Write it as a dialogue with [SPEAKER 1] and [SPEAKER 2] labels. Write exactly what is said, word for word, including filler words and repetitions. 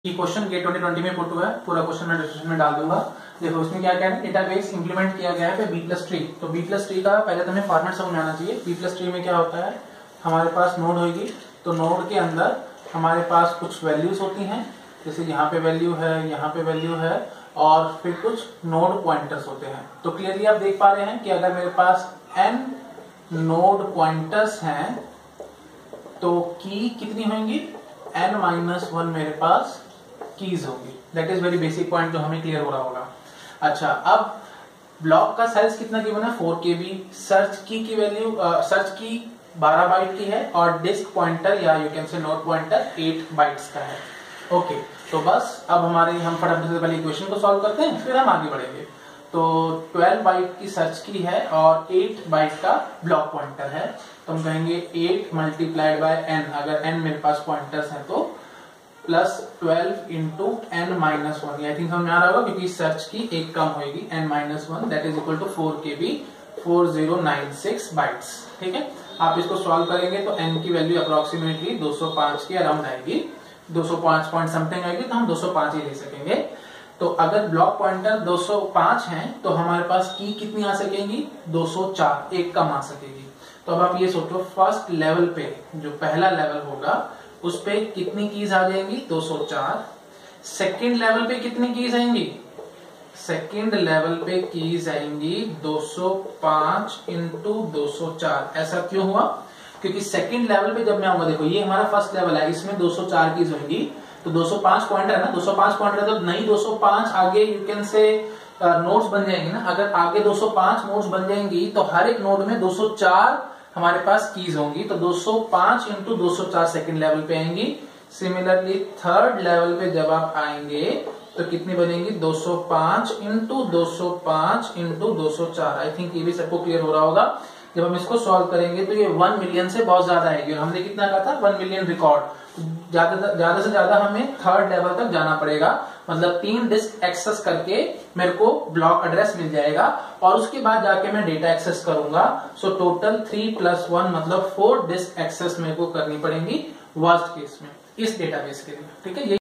[SPEAKER 1] ये question GATE twenty twenty में put हुआ है, पूरा क्वेश्चन मैं डिस्क्रिप्शन में डाल दूंगा। देखो इसमें क्या क्या है, डेटाबेस इंप्लीमेंट किया गया है बी प्लस ट्री। तो बी प्लस ट्री का पहले तो हमें फॉर्मेट समझ में आना चाहिए। बी प्लस ट्री में क्या होता है, हमारे पास नोड होगी, तो नोड के अंदर हमारे पास कुछ वैल्यूज होती हैं, जैसे यहाँ पे वैल्यू है, यहाँ पे वैल्यू है, और फिर कुछ नोड पॉइंटर्स होते हैं। तो क्लियरली आप देख पा रहे हैं कि अगर मेरे पास एन नोड पॉइंटर्स हैं तो की कितनी होंगी, एन माइनस वन मेरे पास कीज होगी। That is very basic point जो हमें क्लियर हो रहा होगा। अच्छा, अब ब्लॉक का साइज कितना गिवन है, फोर के बी। सर्च की की वैल्यू सर्च की बारह बाइट की है और डिस्क पॉइंटर या you can say node pointer eight bytes का है। ओके okay, तो बस अब हमारे हम फटाफट से पहले इक्वेशन को सॉल्व करते हैं, फिर हम आगे बढ़ेंगे। तो ट्वेल्व बाइट की सर्च की है और एट बाइट का ब्लॉक पॉइंटर है, तो हम कहेंगे एट मल्टीप्लाइड बाय एन, अगर एन मेरे पास पॉइंटर्स हैं तो plus twelve into N minus one. I think समझ में आ रहा होगा क्योंकि सर्च की एक कम होगी, N minus one, that is equal to four K B four zero nine six bytes. ठीक है, आप इसको सॉल्व करेंगे तो एन की वैल्यू अप्रोक्सीमेटली दो सौ पाँच के अराउंड आएगी, दो सौ पाँच पॉइंट समथिंग आएगी, तो हम दो सौ पाँच ही ले सकेंगे। तो अगर ब्लॉक पॉइंटर दो सौ पाँच हैं तो हमारे पास की कितनी आ सकेगी, दो सौ चार, एक कम आ सकेगी। तो अब आप ये सोचो, फर्स्ट लेवल पे जो पहला लेवल होगा उस पे कितनी कीज आ जाएंगी, दो सौ चार। सेकंड लेवल पे कितनी कीज आएंगी, सेकंड लेवल पे कीज आएंगी दो सौ पाँच इंटू दो सौ चार। ऐसा क्यों हुआ, क्योंकि सेकंड लेवल पे जब मैं आऊंगा, देखो ये हमारा फर्स्ट लेवल है, इसमें दो सौ चार कीज होंगी, तो दो सौ पाँच पॉइंटर है ना, दो सौ पाँच पॉइंटर है तो नई दो सौ पाँच आगे यू कैन से नोड्स बन जाएंगी ना। अगर आगे दो सौ पाँच नोड्स बन जाएंगी तो हर एक नोड में दो सौ चार हमारे पास कीज होंगी, तो दो सौ पाँच इंटू दो सौ चार सेकेंड लेवल पे आएंगी। सिमिलरली थर्ड लेवल पे जब आप आएंगे तो कितनी बनेंगी, दो सौ पाँच इंटू दो सौ पाँच इंटू दो सौ चार। आई थिंक ये भी सबको क्लियर हो रहा होगा। जब हम इसको सॉल्व करेंगे तो ये वन मिलियन से बहुत ज्यादा आएगी, और हमने कितना कहा था, वन मिलियन रिकॉर्ड। ज्यादा ज्यादा से ज्यादा हमें थर्ड लेवल तक जाना पड़ेगा, मतलब तीन डिस्क एक्सेस करके मेरे को ब्लॉक एड्रेस मिल जाएगा, और उसके बाद जाके मैं डेटा एक्सेस करूंगा। So total three plus one मतलब फोर डिस्क एक्सेस मेरे को करनी पड़ेगी वर्स्ट केस में इस डेटाबेस के लिए। ठीक है।